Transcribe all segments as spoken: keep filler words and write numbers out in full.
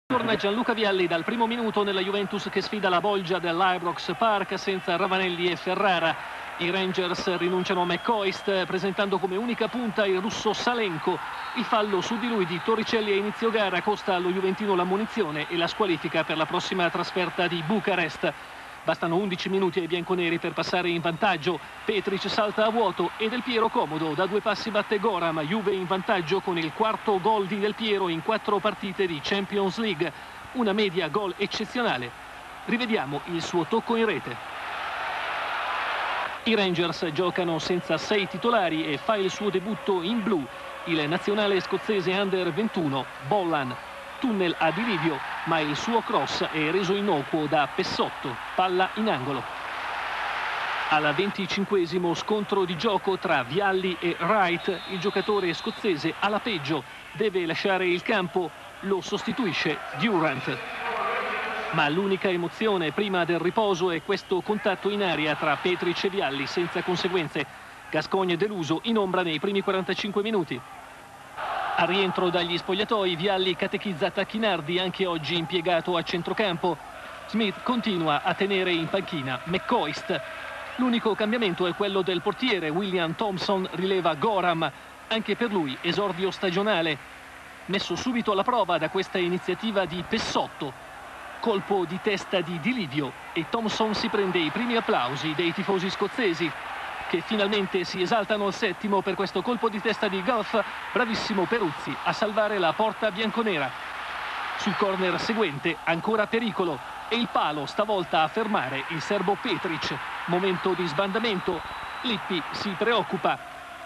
Torna Gianluca Vialli dal primo minuto nella Juventus che sfida la Bolgia dell'Ibrox Park senza Ravanelli e Ferrara. I Rangers rinunciano a McCoist presentando come unica punta il russo Salenko. Il fallo su di lui di Torricelli a inizio gara costa allo juventino l'ammonizione e la squalifica per la prossima trasferta di Bucarest. Bastano undici minuti ai bianconeri per passare in vantaggio. Petric salta a vuoto e Del Piero comodo. Da due passi batte Goram. Juve in vantaggio con il quarto gol di Del Piero in quattro partite di Champions League. Una media gol eccezionale. Rivediamo il suo tocco in rete. I Rangers giocano senza sei titolari e fa il suo debutto in blu il nazionale scozzese under ventuno Bollan. Tunnel a Dilivio, ma il suo cross è reso innocuo da Pessotto, palla in angolo. Al venticinquesimo scontro di gioco tra Vialli e Wright, il giocatore scozzese alla peggio deve lasciare il campo, lo sostituisce Durant. Ma l'unica emozione prima del riposo è questo contatto in aria tra Petric e Vialli senza conseguenze. Gascogne deluso in ombra nei primi quarantacinque minuti. Al rientro dagli spogliatoi Vialli catechizza Tacchinardi, anche oggi impiegato a centrocampo. Smith continua a tenere in panchina McCoist. L'unico cambiamento è quello del portiere. William Thompson rileva Goram, anche per lui esordio stagionale. Messo subito alla prova da questa iniziativa di Pessotto. Colpo di testa di Dilivio e Thompson si prende i primi applausi dei tifosi scozzesi, che finalmente si esaltano al settimo per questo colpo di testa di Goff. Bravissimo Peruzzi a salvare la porta bianconera. Sul corner seguente ancora pericolo e il palo stavolta a fermare il serbo Petric. Momento di sbandamento. Lippi si preoccupa,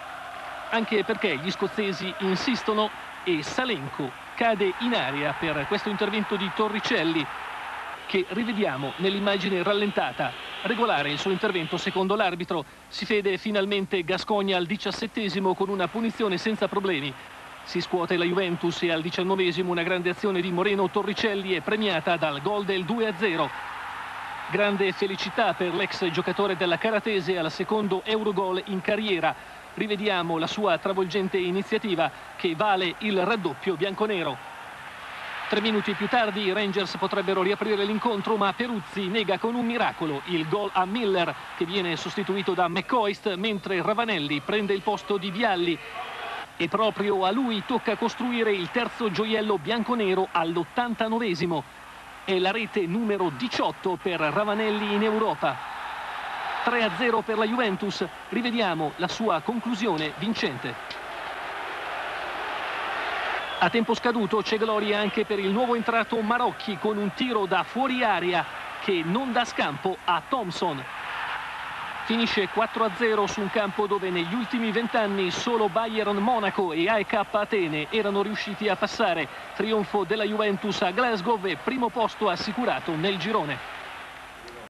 anche perché gli scozzesi insistono e Salenko cade in aria per questo intervento di Torricelli, che rivediamo nell'immagine rallentata. Regolare il suo intervento secondo l'arbitro. Si vede finalmente Gascogne al diciassettesimo con una punizione senza problemi. Si scuote la Juventus e al diciannovesimo una grande azione di Moreno Torricelli è premiata dal gol del due a zero. Grande felicità per l'ex giocatore della Caratese al secondo Eurogol in carriera. Rivediamo la sua travolgente iniziativa che vale il raddoppio bianconero. Tre minuti più tardi i Rangers potrebbero riaprire l'incontro, ma Peruzzi nega con un miracolo il gol a Miller, che viene sostituito da McCoist, mentre Ravanelli prende il posto di Vialli. E proprio a lui tocca costruire il terzo gioiello bianconero all'ottantanovesimo. È la rete numero diciotto per Ravanelli in Europa. tre a zero per la Juventus. Rivediamo la sua conclusione vincente. A tempo scaduto c'è gloria anche per il nuovo entrato Marocchi con un tiro da fuori area che non dà scampo a Thompson. Finisce quattro a zero su un campo dove negli ultimi vent'anni solo Bayern Monaco e A E K Atene erano riusciti a passare. Trionfo della Juventus a Glasgow e primo posto assicurato nel girone.